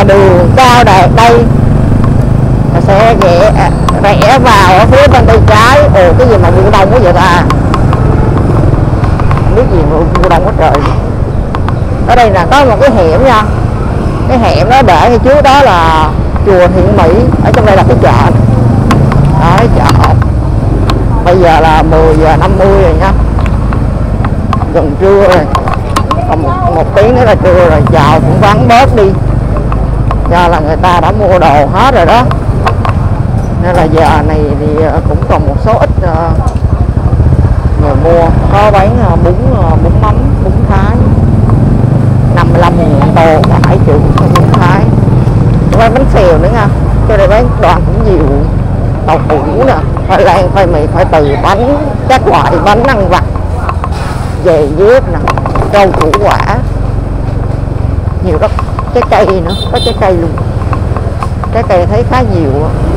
là đường cao đạt đây, xe rẽ vào ở phía bên tay trái. Ồ, cái gì mà mùa đông quá vậy ta, không biết gì mùa đông quá trời. Ở đây là có một cái hẻm nha, cái hẻm đó để ngay trước đó là chùa Thiện Mỹ, ở trong đây là cái chợ. Đó, cái chợ bây giờ là 10 giờ 50 rồi nha, gần trưa rồi, còn một tiếng nữa là trưa rồi. Chợ cũng vắng bớt đi do là người ta đã mua đồ hết rồi đó, nên là giờ này thì cũng còn một số ít người mua. Có bán bún mắm, bún Thái 55.000 tô, và 7 triệu bún Thái. Bán bánh xèo nữa nha, cho đây bán đoàn cũng nhiều, tàu hũ nè, khoai lang, khoai mì, khoai từ, bánh, các loại bánh ăn vặt, dề dép nè, rau củ quả nhiều lắm. Trái cây nữa, có trái cây luôn, trái cây thấy khá nhiều.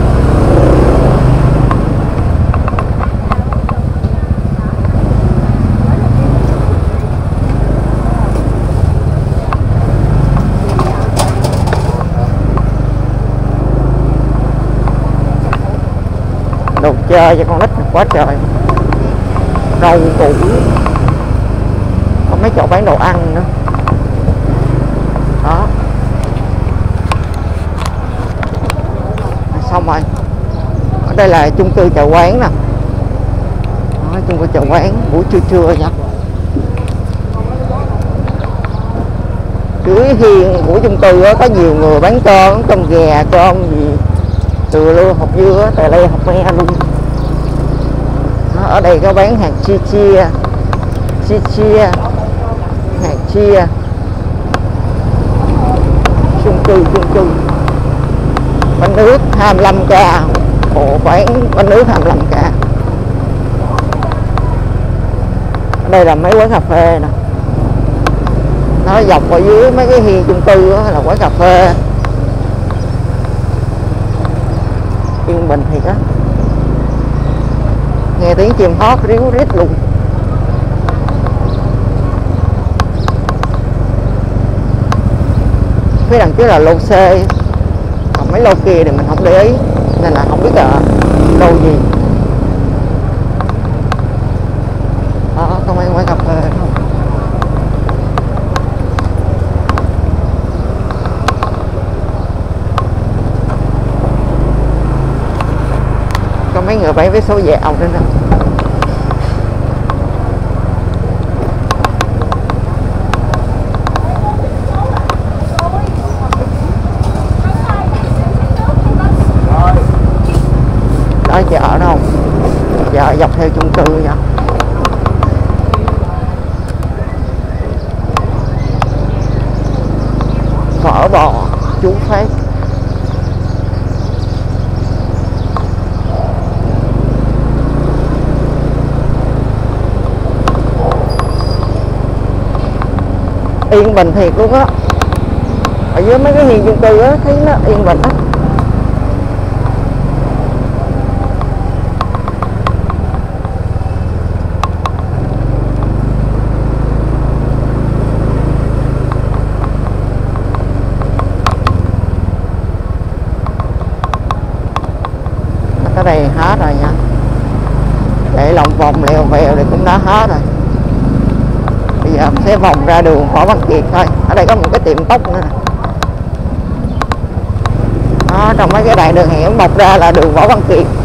Đồ chơi cho con nít quá trời, rau củ, có mấy chỗ bán đồ ăn nữa đó. Xong rồi, ở đây là chung cư chợ quán nè. Đó, chung cư chợ quán buổi trưa nha. Dưới hiên của chung cư đó, có nhiều người bán cơm, cơm gà, cơm gì từ luôn, hộp dưa, từ đây hộp me luôn. Đó, ở đây có bán hàng chia, hàng chia, chung cư. Bánh nước 25k, bộ bán bánh nước 25k. Ở đây là mấy quán cà phê nè, nó dọc ở dưới mấy cái hiên chung cư đó là quán cà phê. Yên bình thiệt á, nghe tiếng chim hót ríu rít luôn. Phía đằng trước là lô C, còn mấy lô kia thì mình không để ý nên là không biết là lô gì. Đó, có mấy quán cà phê không? Có mấy người bán vé số dạo nữa nè. Đó, chợ đó không? Chợ dọc theo chung cư nha. Phở bò chú Phát. Yên bình thiệt luôn á, ở dưới mấy cái hiên chung cư á thấy nó yên bình á. Cái này hết rồi nha, để lòng vòng lèo vèo thì cũng đã hết rồi. Bây giờ mình sẽ vòng ra đường Võ Văn Kiệt thôi. Ở đây có một cái tiệm tóc nữa nè. Đó, trong mấy cái đoạn đường hẻm bọc ra là đường Võ Văn Kiệt.